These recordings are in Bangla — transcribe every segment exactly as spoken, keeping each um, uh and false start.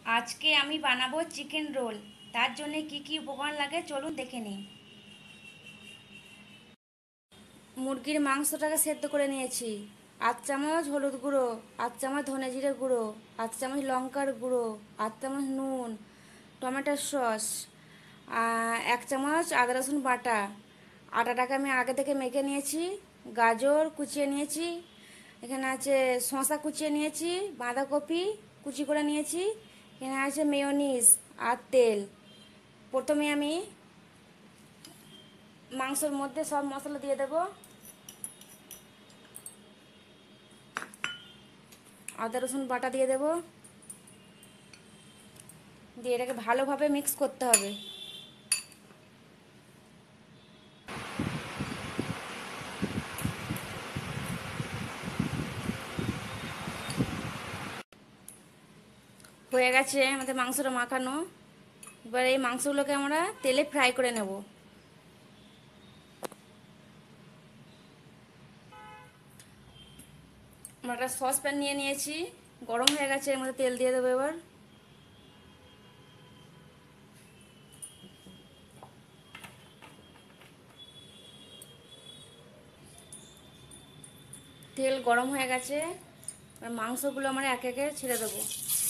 আজকে আমি বানাবো চিকেন রোল। তার জন্য কি কি উপকরণ লাগে চলুন দেখে নিই। মুরগির মাংসটাকে সেদ্ধ করে নিয়েছি। আধ চামচ হলুদ গুঁড়ো, আধ চামচ ধনে জিরে গুঁড়ো, আধ চামচ লঙ্কার গুঁড়ো, আধ চামচ নুন, টমেটোর সস, এক চামচ আদা রসুন বাটা। আটাটাকে আমি আগে থেকে মেখে নিয়েছি। গাজর কুচিয়ে নিয়েছি, এখানে আছে শসা কুচিয়ে নিয়েছি, বাঁধাকপি কুচি করে নিয়েছি, এখানে আছে মেয়োনিজ আর তেল। প্রথমে আমি মাংসের মধ্যে সব মশলা দিয়ে দেব। আদা রসুন বাটা দিয়ে দেব, দিয়ে এটাকে ভালোভাবে মিক্স করতে হবে। হয়ে গেছে আমাদের মাংসটা মাখানো। এবার এই মাংসগুলোকে আমরা তেলে ফ্রাই করে নেব। আমরা একটা সসপ্যান নিয়ে নিয়েছি, গরম হয়ে গেছে, এর মধ্যে তেল দিয়ে দেবো। এবার তেল গরম হয়ে গেছে, এবার মাংসগুলো আমরা একে একে ছেড়ে দেবো।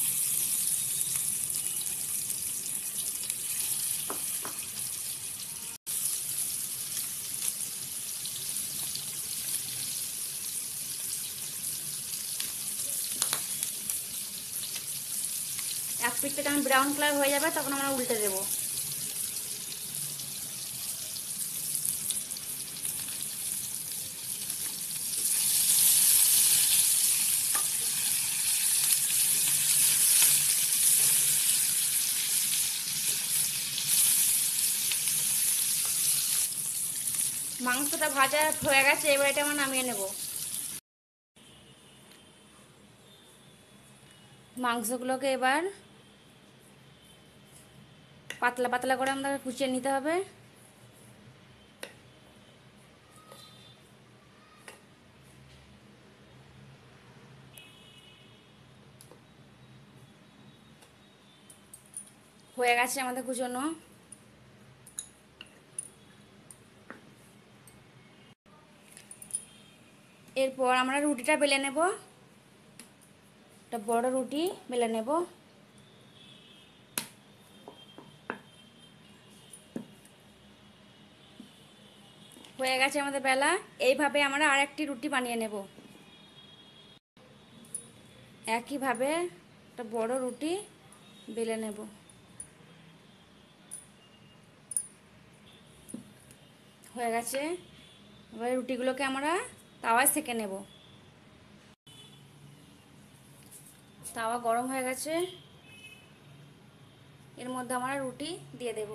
এক পিঠটা যখন ব্রাউন কালার হয়ে যাবে তখন আমরা উল্টে দেবো। মাংসটা ভাজা হয়ে গেছে, এবার এটা আমরা নামিয়ে নেব। মাংসগুলোকে এবার পাতলা পাতলা করে আমাদের কুচিয়ে নিতে হবে। হয়ে গেছে আমাদের কুচোনো। এরপর আমরা রুটিটা বেলে নেব। একটা বড় রুটি বেলে নেব। হয়ে গেছে আমাদের বেলা। এইভাবে আমরা আরেকটি রুটি বানিয়ে নেব। একইভাবে একটা বড় রুটি বেলে নেব। হয়ে গেছে, এবার রুটিগুলোকে আমরা তাওয়ায় সেঁকে নেব। তাওয়া গরম হয়ে গেছে, এর মধ্যে আমরা রুটি দিয়ে দেব।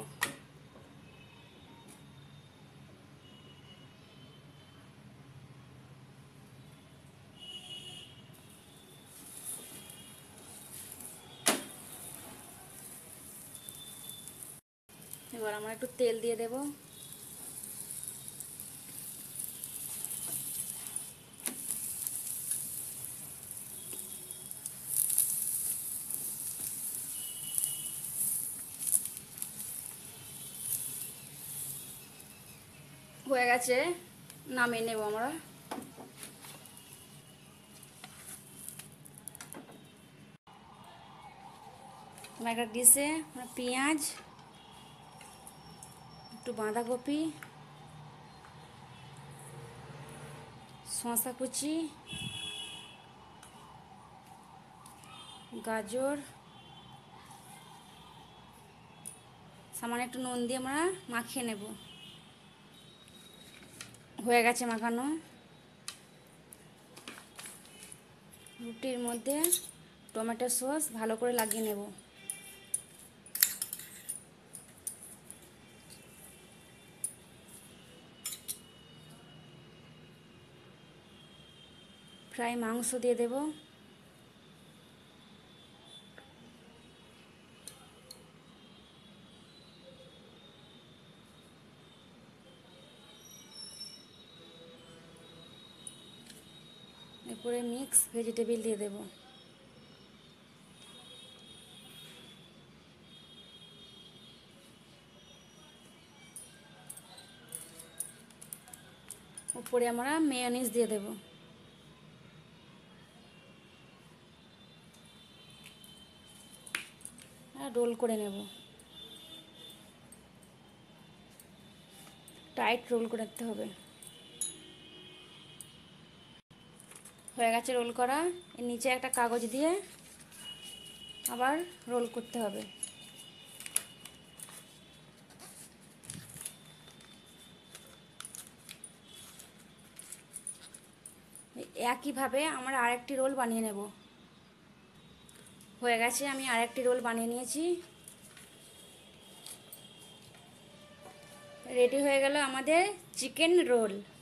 এবার আমরা একটু তেল দিয়ে দেব। হয়ে গেছে, নামিয়ে নেব আমরা। আমরা একটা ডিশে আমরা পেঁয়াজ, একটু বাঁধাকপি, শসা কুচি, গাজর, সামান্য একটু নুন দিয়ে আমরা মাখিয়ে নেব। হয়ে গেছে মাখানো। রুটির মধ্যে টমেটো সস ভালো করে লাগিয়ে নেব। ফ্রাই মাংস দিয়ে দেব। এরপরে মিক্স ভেজিটেবিল দিয়ে দেব। উপরে আমরা মেয়োনিজ দিয়ে দেব। আর রোল করে নেব, টাইট রোল করে নিতে হবে। হয়ে গেছে রোল করা। এর নিচে একটা কাগজ দিয়ে আবার রোল করতে হবে। একইভাবে আমরা আরেকটি রোল বানিয়ে নেব। হয়ে গেছে, আমি আরেকটি রোল বানিয়ে নিয়েছি। রেডি হয়ে গেল আমাদের চিকেন রোল।